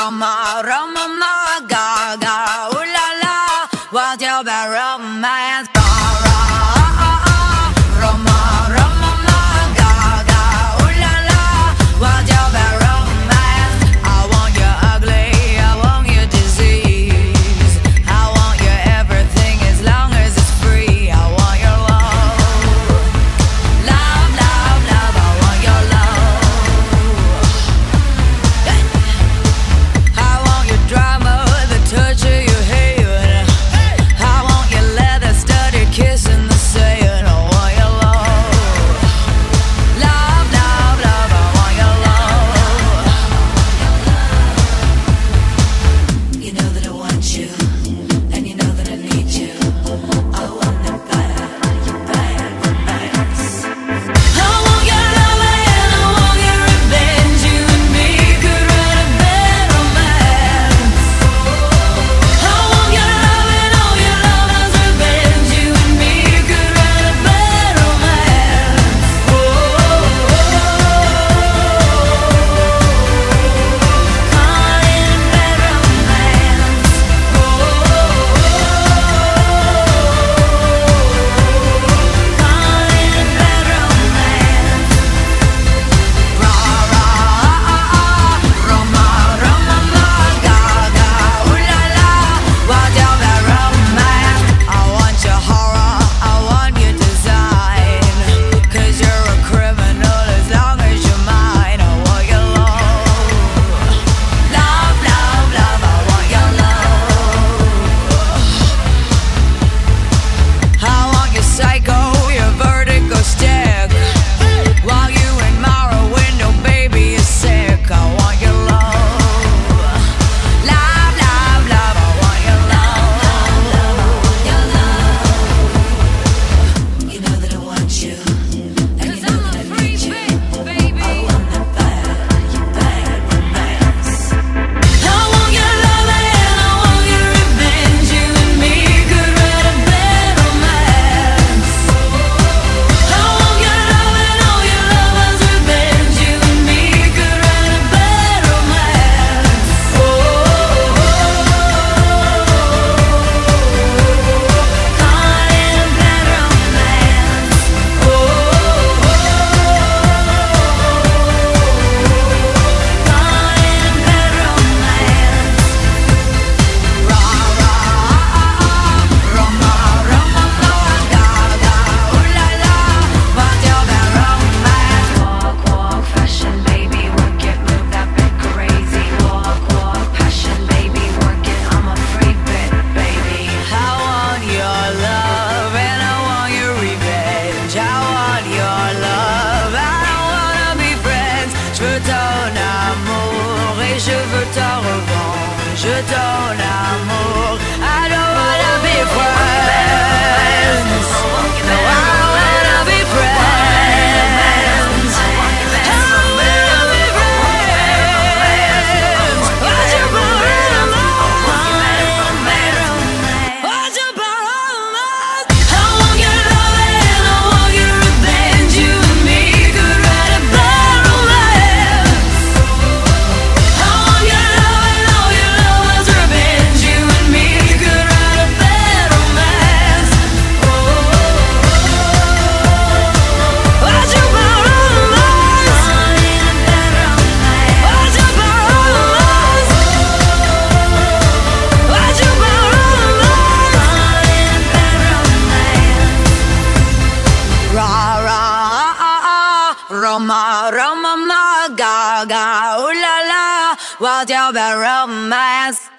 Roma, Roma, ma, ga, ga, ooh la la. What's your bad romance? Ra, ra, Roma, Roma, ma, ga, ga, ooh la la. What's your bad romance? I want you ugly, I want you disease. I want you everything as long as it's free. I want your love, love, love, love. I want your love. I want your drama, the touch of your hair. I want your leather-studded kiss in the sand. I want your love, love, love, love. I want your love. You know that I want you, and you know that I need you. I want it bad, bad, bad. I want your love and I want your revenge. You and me could write a bad romance. I want your love and all your love's revenge. You and me could write a bad romance. Call it a bad romance. Call it a bad romance. Ra, ra, Roma, Roma, ma, ga, ga, ooh la la. What's your bad romance? I want your horror, I want your design. 'Cause you're a criminal as long as you're mine. I want your love, love, love, love. I want your love. I want your psycho, your vertigo stick. While you admire a window, baby, you're sick. I want your love, love, love, love. I want your love, your love. You know that I want you, and you know that I need you. I want that bad romance. I want your love and I want your revenge. You and me could write a bad romance. I want your love and all your love's revenge. You and me could write a bad romance. Call it a bad romance. Call it a bad romance. Ra, ra, Roma, Roma, ma, ga, ga, ooh la la. What's your bad romance? Walk, walk, fashion, baby, work it, move that bit crazy. Walk, walk, passion, baby, work it. I'm a free bit, baby. I want your love and I want your revenge. I want your love, I don't wanna be friends. Je veux ton amour et je veux ta revanche. Ton amour, I don't wanna be friends. No, I don't wanna be friends. I don't wanna be friends. What's your bad romance? What's your bad romance? I want your love and I want your revenge. You and me could write a bad romance. I want your love and all your love's revenge. You and me could write a bad romance. What's your bad romance? What's your bad romance? What's your bad romance? Ra, ra, Roma, Roma, ma, ga, ga, ooh la la. What's your bad romance?